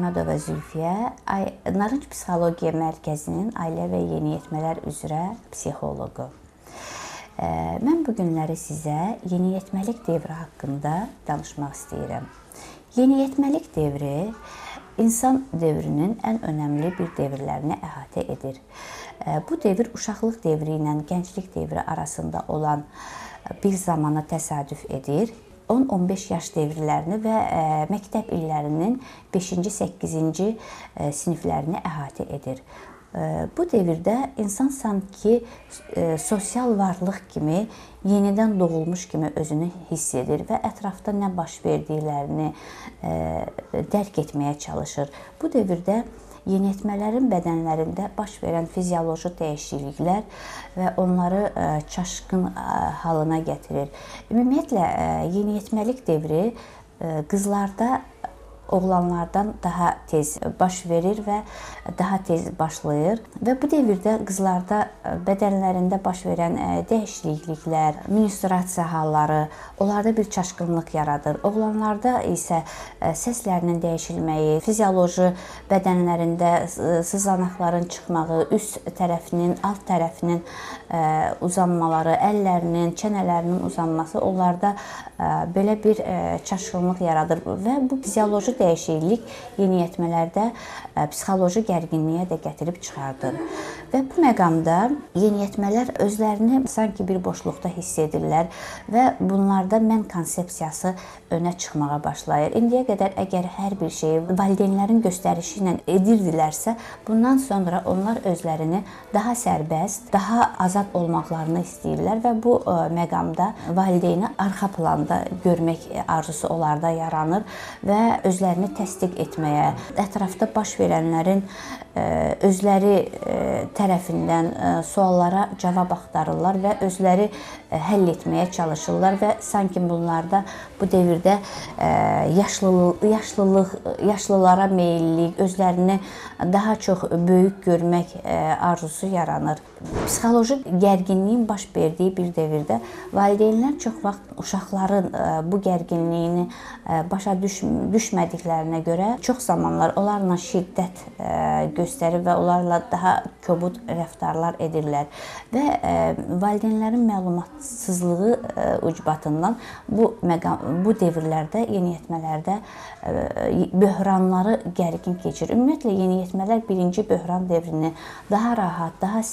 Əhmədova Zülfiyə, Narınc Psixologiya Mərkəzinin ailə və yeniyetmələr üzrə psixoloqu. Mən bu günləri sizə yeniyetməlik dövrü haqqında danışmaq istəyirəm. Yeniyetməlik dövrü insan dövrünün ən önəmli bir dövrlərini əhatə edir. Bu dövr uşaqlıq dövrü ilə gənclik dövrü arasında olan bir zamana təsadüf edir. 10-15 yaş dövrlərini və məktəb illərinin 5-8-ci siniflərini əhatə edir. Bu dövrdə insan sanki sosial varlıq kimi, yenidən doğulmuş kimi özünü hiss edir və ətrafda nə baş verdiklərini dərk etməyə çalışır. Bu dövrdə yeniyetmələrin bədənlərində baş verən fizioloji dəyişikliklər və onları çaşqın halına gətirir. Ümumiyyətlə, yeniyetməlik dövrü qızlarda oğlanlardan daha tez baş verir və daha tez başlayır. Və bu dövrdə qızlarda bədənlərində baş verən dəyişikliklər, menstruasiya halları, onlarda bir çaşqınlıq yaradır. Oğlanlarda isə səslərinin dəyişilməyi, fizioloji bədənlərində sızanaqların çıxmağı, üst tərəfinin, alt tərəfinin uzanmaları, əllərinin, çənələrinin uzanması onlarda belə bir çaşqınlıq yaradır və bu fizioloji dəyişiklik yeniyetmələrdə psixoloji gərginliyə də gətirib çıxardır. Və bu məqamda yeniyetmələr özlərini sanki bir boşluqda hiss edirlər və bunlarda mən konsepsiyası önə çıxmağa başlayır. İndiyə qədər əgər hər bir şeyi valideynlərin göstərişi ilə edirdilərsə, bundan sonra onlar özlərini daha sərbəst, daha azad olmaqlarını istəyirlər və bu məqamda valideyni arxa planda görmək arzusu onlarda yaranır və özlərini təsdiq etməyə, ətrafda baş verənlərin özləri tərəfindən suallara cavab axtarırlar və özləri həll etməyə çalışırlar və sanki bunlarda bu dövrdə yaşlılara meyillik, özlərini daha çox böyük görmək arzusu yaranır. Psixoloji gərginliyin baş verdiyi bir dövrdə valideynlər çox vaxt uşaqların bu gərginliyini başa düşmədiklərinə görə çox zamanlar onlarla şiddət göstərir və onlarla daha kobud rəftarlar edirlər. Və valideynlərin məlumatsızlığı ucbatından bu dövrlərdə, yeniyetmələrdə böhranları gərgin keçir. Ümumiyyətlə, yeniyetmələr birinci böhran dövrünü daha rahat, daha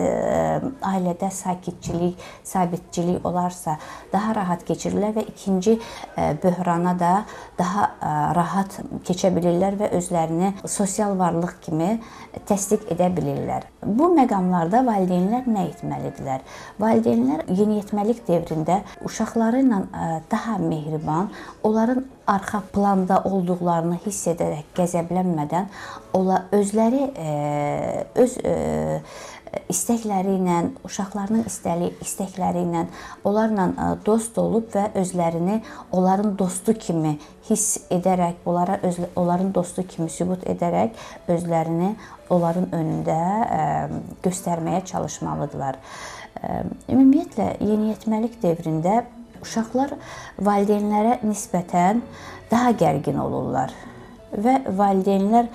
ailədə sakitçilik, sabitçilik olarsa daha rahat keçirirlər və ikinci böhrana da daha rahat keçə bilirlər və özlərini sosial varlıq kimi təsdiq edə bilirlər. Bu məqamlarda valideynlər nə etməlidirlər? Valideynlər yeniyetməlik dövründə uşaqları ilə daha mehriban, onların arxa planda olduqlarını hiss edərək qəzəblənmədən, özləri öz istəkləri ilə, uşaqlarının istəkləri ilə onlarla dost olub və özlərini onların dostu kimi hiss edərək, onların dostu kimi sübut edərək özlərini onların önündə göstərməyə çalışmalıdırlar. Ümumiyyətlə, yeniyetməlik dövründə uşaqlar valideynlərə nisbətən daha gərgin olurlar və valideynlər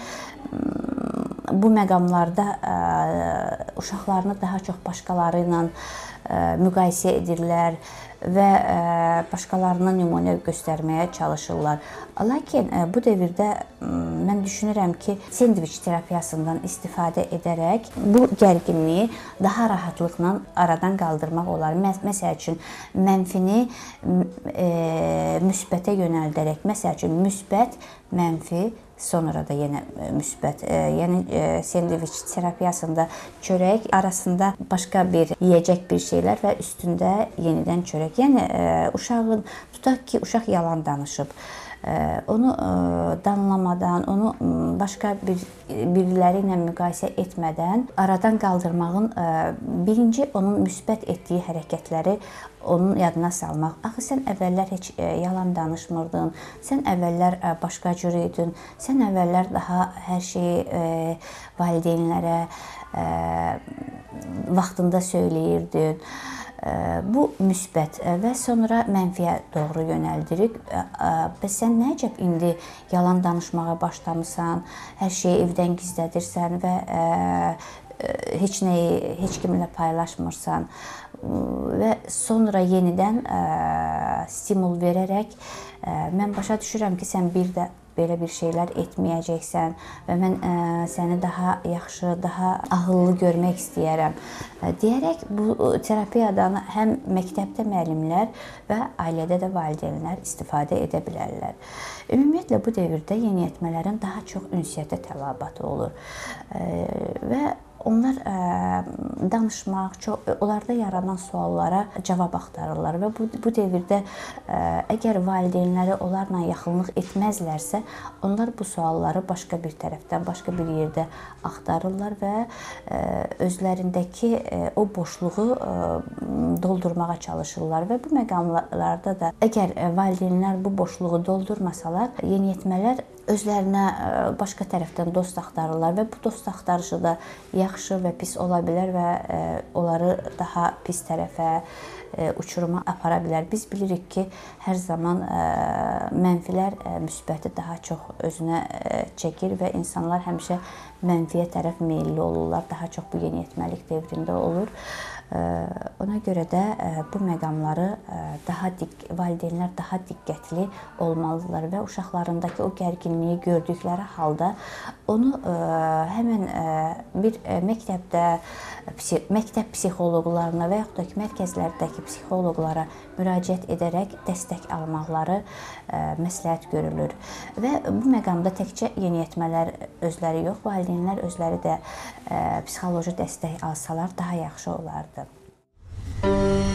bu məqamlarda uşaqlarını daha çox başqaları ilə müqayisə edirlər və başqalarına nümunə göstərməyə çalışırlar. Lakin bu dövrdə mən düşünürəm ki, sendviç terapiyasından istifadə edərək bu gərginliyi daha rahatlıqla aradan qaldırmaq olar. Məsəl üçün, mənfini müsbətə yönəldərək, məsəl üçün, müsbət, mənfi, sonra da yenə müsbət. Yəni sendviç terapiyasında çörək arasında başqa bir yeyəcək bir şeylər və üstündə yenidən çörək. Yəni tutaq ki, uşaq yalan danışıb. Onu danlamadan, onu başqa biriləri ilə müqayisə etmədən aradan qaldırmağın birinci onun müsbət etdiyi hərəkətləri onun yadına salmaq. Axı, sən əvvəllər heç yalan danışmırdın, sən əvvəllər başqa cür idin, sən əvvəllər daha hər şeyi valideynlərə vaxtında söyləyirdin. Bu müsbət və sonra mənfiyə doğru yönəldirik. Bəs sən nə əcəb indi yalan danışmağa başlamısan, hər şeyi evdən gizlədirsən və heç nəyi heç kiminlə paylaşmırsan və sonra yenidən stimul verərək mən başa düşürəm ki, sən bir də belə bir şeylər etməyəcəksən və mən səni daha yaxşı, daha ağıllı görmək istəyərəm deyərək bu terapiyadan həm məktəbdə müəllimlər və ailədə də valideynlər istifadə edə bilərlər. Ümumiyyətlə bu dövrdə yeniyetmələrin daha çox ünsiyyətə tələbatı olur və onlar danışmaq, onlarda yaranan suallara cavab axtarırlar və bu dövrdə əgər valideynləri onlarla yaxınlıq etməzlərsə, onlar bu sualları başqa bir tərəfdən, başqa bir yerdə axtarırlar və özlərindəki o boşluğu doldurmağa çalışırlar və bu məqamlarda da əgər valideynlər bu boşluğu doldurmasalar, yeniyetmələr özlərinə başqa tərəfdən dost axtarırlar və bu dost axtarışı da yaxşı və pis ola bilər və onları daha pis tərəfə, uçuruma apara bilər. Biz bilirik ki, hər zaman mənfilər müsbəti daha çox özünə çəkir və insanlar həmişə mənfiyə tərəf meylli olurlar. Daha çox bu yeniyetməlik dövründə olur. Ona görə də bu məqamları valideynlər daha diqqətli olmalıdırlar və uşaqlarındakı o gərginliyi gördükləri halda onu həmən bir məktəb psixoloqlarına və yaxud da ki, mərkəzlərdəki psixoloqlara müraciət edərək dəstək almaqları məsləhət görülür. Və bu məqamda təkcə yeniyetmələr özləri yox, valideynlər özləri də psixoloji dəstək alsalar daha yaxşı olardı.